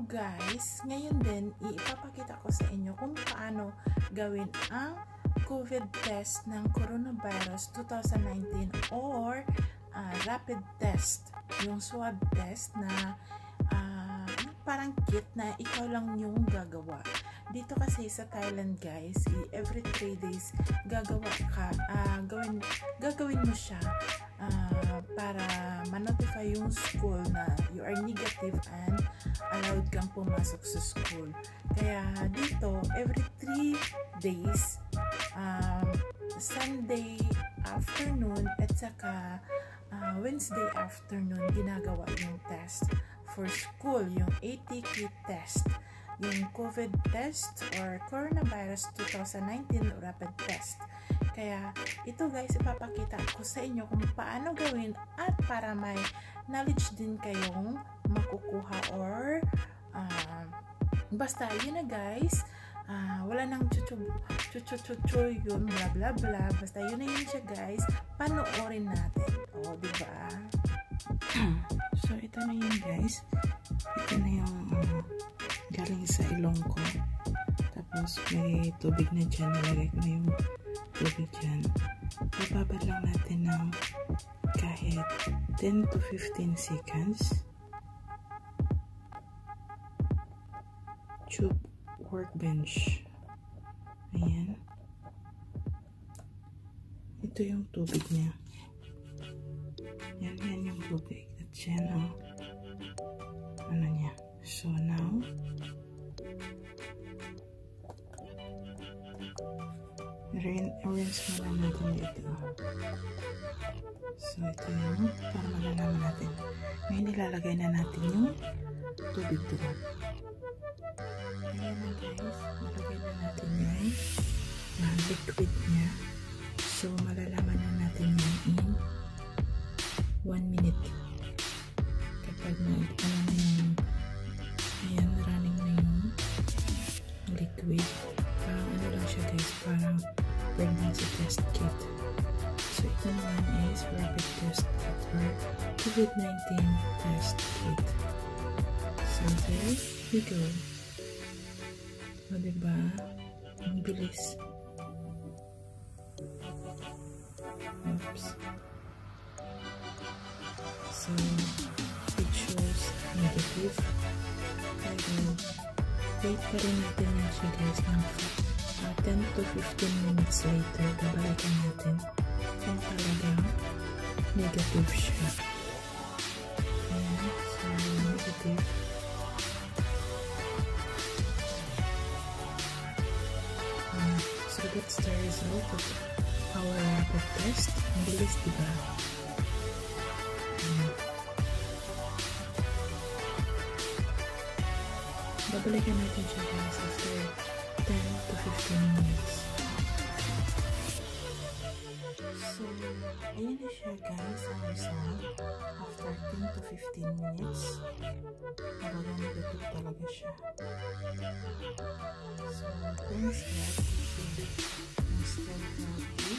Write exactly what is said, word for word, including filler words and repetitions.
guys, ngayon din ipapakita ko sa inyo kung paano gawin ang COVID test ng coronavirus twenty nineteen or uh, rapid test, yung swab test na uh, parang kit na ikaw lang yung gagawa. Dito kasi sa Thailand guys, every three days gagawa ka, uh, gawin, gagawin mo siya uh, para ma-notify yung school na you are negative and allowed kang pumasok sa school. Kaya dito, every three days, um, Sunday afternoon at saka uh, Wednesday afternoon, ginagawa yung test for school, yung A T K test, yung COVID test or coronavirus twenty nineteen rapid test. Kaya ito guys, ipapakita ko sa inyo kung paano gawin at para may knowledge din kayong makukuha or uh, basta yun na guys, uh, wala nang chuchu chuchu chuchu yun bla bla bla, basta yun na yun siya guys, panoorin natin. O diba? So ito na yun guys, ito na yung uh, galing sa ilong ko, tapos may tubig na dyan, nalagay ko na yung tubig dyan. Ibabad lang natin ng kahit ten to fifteen seconds. Tube workbench, ayan, ito yung tubig niya, yan yan yung tubig at yan oh, ano niya. So now rinse muna natin ito. So ito yung para malalaman natin. Ngayon ilalagay na natin yung tubig doon. Ayan na guys, nalagay na natin yung uh, liquid niya. So malalaman na natin yan in one minute. Kapag na ano na yung ayan, running na yung liquid. Parang ano lang siya guys, parang pregnancy test kit. So ito naman is rapid test kit or COVID nineteen test kit. So there we go. O diba? Ang bilis. Oops. So it shows negative. Pero wait pa rin natin yan siya guys ng uh, ten to fifteen minutes later, babalikan natin kung talagang negative siya. Ayan, so negative. Uh, so that's the result of our rapid test. Ang bilis, diba? Ayan. Babalikan natin siya guys after ten to fifteen minutes. So, ayan na siya guys ang result after ten to fifteen minutes. Talagang negative talaga siya. So, thanks guys. I'm still healthy.